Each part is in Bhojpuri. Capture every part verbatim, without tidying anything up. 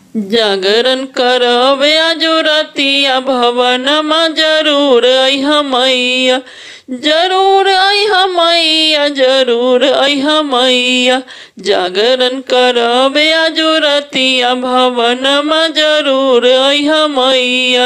जागरण करबे आजो रतिया भवनमा जरूर अइहा मैया, जरूर अइहा मैया, जरूर अइहा मैया। जागरण करबे आजो रतिया भवनमा जरूर अइहा मैया।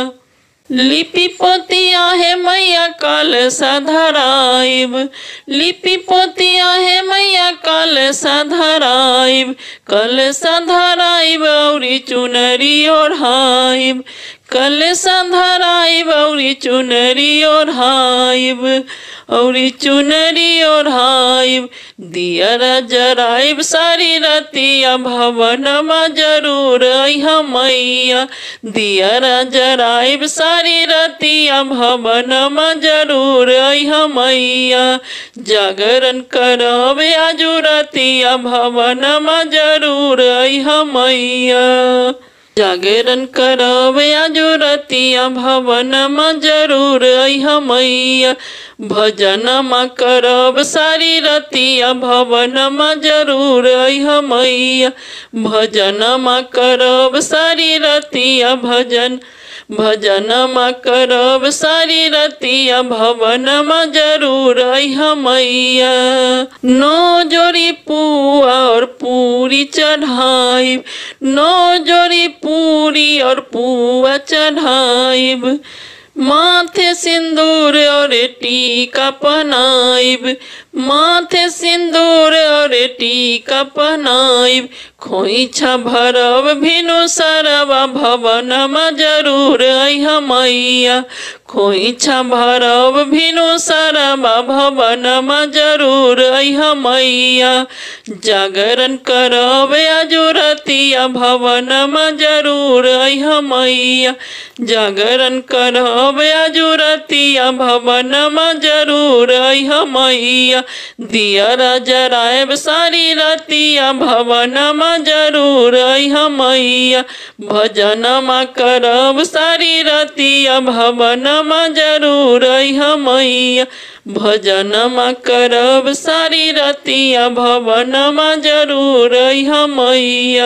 लिपि पोती आहे मैया कलशा धराइब, लिपि पोती आहे मैया कलशा धराइब, कलशा धराइब औरी चुनरी ओढ़ाइब, कलशा धराइब औरी चुनरी ओढ़ाइब, औरी चुनरी ओढ़ाइब। दियरा जराइब सारी रतिया भवनमा जरूर अइहा मैया, दियरा जराइब सारी रतिया भवनमा जरूर अइहा मैया। जागरण करबे आजो रतिया भवनमा जरूर अइहा मैया, जागरण करबे आजो रतिया भवनमा जरूर अइहा मैया। भजनमा करब सारी रतिया भवनमा जरूर अइहा मैया, भजनमा करब सारी रतिया भजन भजनमा करब सारी रतिया भवनमा जरूर अइहा मैया। नौ जोड़ी पुआ और पूरी चढ़ाइब, नौ जोड़ी पूरी और पुआ चढ़ाइब, माथे सिंदूर और टीका पहनाइब, माथे सिंदूर और टीका पहनाइब। खोइछा भरब भिनु सरवा भवनमा जरूर अइहा मैया, खोइछा भरब भिनु सरवा भवनमा जरूर अइहा मैया। जागरण करबे आजो रतिया भवनमा जरूर अइहा मैया, जागरण करबे आजो रतिया भवनमा जरूर अइहा मैया। दियरा जराइब सारी रतिया भवनमा जरूर अइहा मैया, भजनमा करब सारी रतिया भवनमा जरूर अइहा मैया, भजनमा करब सारी रतिया भवनमा जरूर अइहा मैया।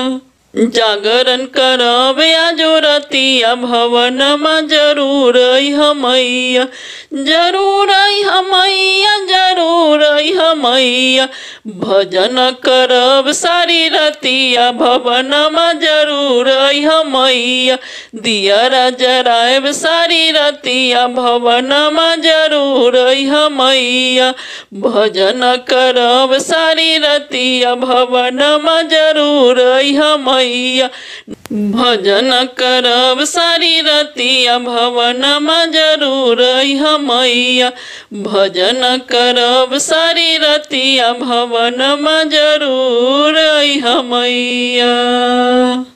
जागरण करबे आजो रतिया भवनमा जरूर अइहा मैया, जरूर अइहा मैया, जरूर अइहा मैया। भजन करब सारी रतिया भवनमा जरूर अइहा मैया, दियरा जराइब सारी रतिया भवनमा जरूर अइहा मैया। भजन करब सारी रतिया भवनमा जरूर अइहा मैया, भजन करब सारी रतिया भवनमा जरूर अइहा मैया, भजन करब सारी रतिया भवनमा जरूर अइहा मैया।